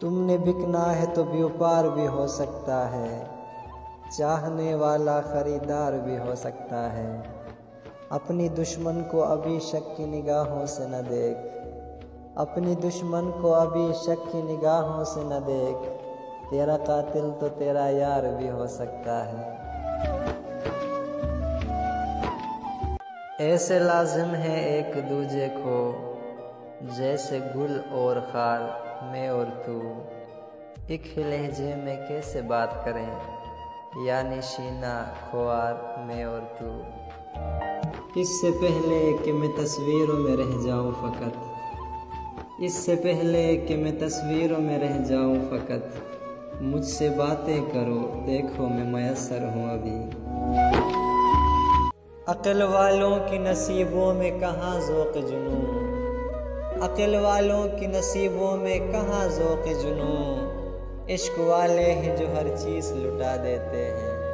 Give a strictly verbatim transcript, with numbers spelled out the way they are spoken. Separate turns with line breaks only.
तुमने बिकना है तो व्यापार भी हो सकता है, चाहने वाला खरीदार भी हो सकता है। अपनी दुश्मन को अभी शक की निगाहों से न देख, अपनी दुश्मन को अभी शक की निगाहों से न देख, तेरा कातिल तो तेरा यार भी हो सकता है। ऐसे लाजिम है एक दूजे को, जैसे गुल और खार मैं और तू। एक ही लहजे में कैसे बात करें, यानी शीना ख्वार मैं और तू। इससे पहले कि मैं तस्वीरों में रह जाऊं फ़कत, इससे पहले कि मैं तस्वीरों में रह जाऊं फ़कत, मुझसे बातें करो देखो मैं मयस्सर हूँ अभी। अक़ल वालों की नसीबों में कहाँ ज़ौक़ जुनून, अक़ल वालों की नसीबों में कहाँ ज़ौक़ जुनून। इश्क वाले हैं जो हर चीज़ लुटा देते हैं,